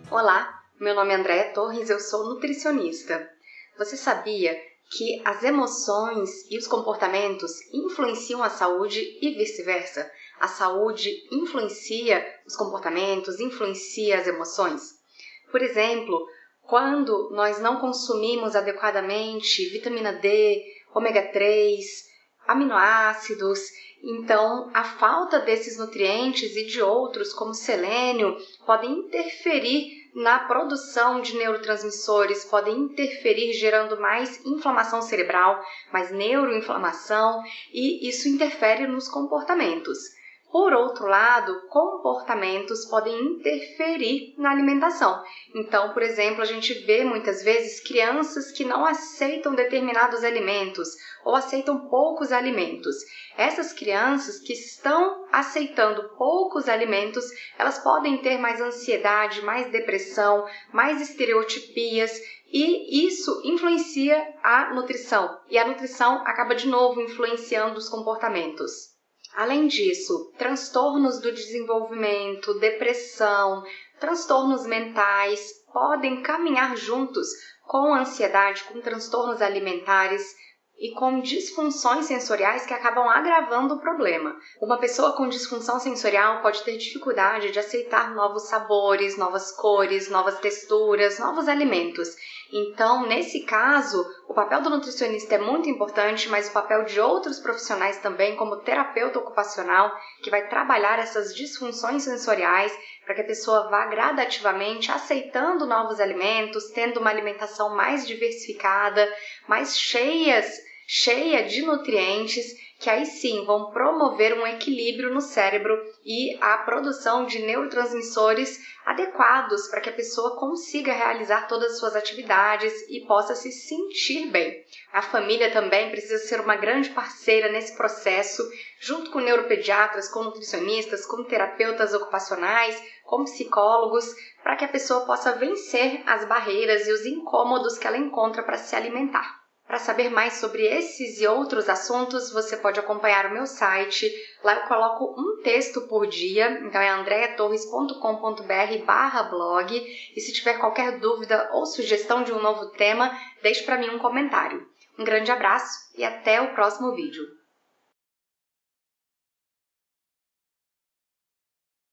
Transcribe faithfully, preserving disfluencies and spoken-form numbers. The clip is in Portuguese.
Olá, meu nome é Andréa Torres, eu sou nutricionista. Você sabia que as emoções e os comportamentos influenciam a saúde e vice-versa? A saúde influencia os comportamentos, influencia as emoções? Por exemplo, quando nós não consumimos adequadamente vitamina D, ômega três, aminoácidos, então a falta desses nutrientes e de outros, como selênio, podem interferir na produção de neurotransmissores, podem interferir gerando mais inflamação cerebral, mais neuroinflamação, e isso interfere nos comportamentos. Por outro lado, comportamentos podem interferir na alimentação. Então, por exemplo, a gente vê muitas vezes crianças que não aceitam determinados alimentos ou aceitam poucos alimentos. Essas crianças que estão aceitando poucos alimentos, elas podem ter mais ansiedade, mais depressão, mais estereotipias, e isso influencia a nutrição. E a nutrição acaba de novo influenciando os comportamentos. Além disso, transtornos do desenvolvimento, depressão, transtornos mentais podem caminhar juntos com ansiedade, com transtornos alimentares e com disfunções sensoriais que acabam agravando o problema. Uma pessoa com disfunção sensorial pode ter dificuldade de aceitar novos sabores, novas cores, novas texturas, novos alimentos. Então, nesse caso, o papel do nutricionista é muito importante, mas o papel de outros profissionais também, como terapeuta ocupacional, que vai trabalhar essas disfunções sensoriais para que a pessoa vá gradativamente aceitando novos alimentos, tendo uma alimentação mais diversificada, mais cheias cheia de nutrientes, que aí sim vão promover um equilíbrio no cérebro e a produção de neurotransmissores adequados para que a pessoa consiga realizar todas as suas atividades e possa se sentir bem. A família também precisa ser uma grande parceira nesse processo, junto com neuropediatras, com nutricionistas, com terapeutas ocupacionais, com psicólogos, para que a pessoa possa vencer as barreiras e os incômodos que ela encontra para se alimentar. Para saber mais sobre esses e outros assuntos, você pode acompanhar o meu site. Lá eu coloco um texto por dia, então é andrea torres ponto com ponto br barra blog. E se tiver qualquer dúvida ou sugestão de um novo tema, deixe para mim um comentário. Um grande abraço e até o próximo vídeo.